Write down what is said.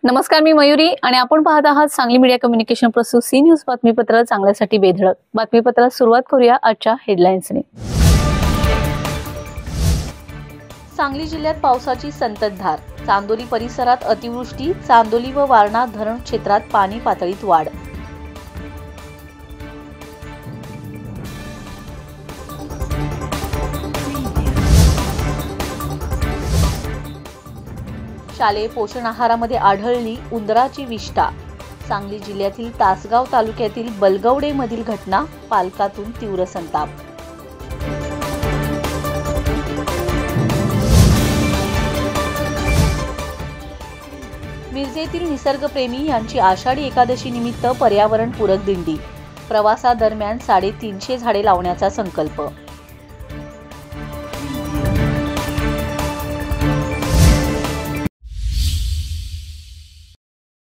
नमस्कार, मी मयुरी आणि आपण पाहत आहात सांगली मीडिया कम्युनिकेशन प्रस्तुत सी न्यूज बातमीपत्र चांगल्यासाठी बेधडक. बातमीपत्रात सुरुवात करूया आजच्या हेडलाईन्सने. सांगली जिल्ह्यात पावसाची संततधार. चांदोली परिसरात अतिवृष्टी. चांदोली व वारणा धरण क्षेत्रात पाणी पातळीत वाढ. शालेय पोषण आहारामध्ये आढळली उंदराची विष्ठा. सांगली जिल्ह्यातील तासगाव तालुक्यातील बलगवडे मधील घटना. पालकातून तीव्र संताप. मिरजेतील निसर्गप्रेमी यांची आषाढी एकादशी निमित्त पर्यावरण पूरक दिंडी. प्रवासादरम्यान 350 झाडे लावण्याचा संकल्प.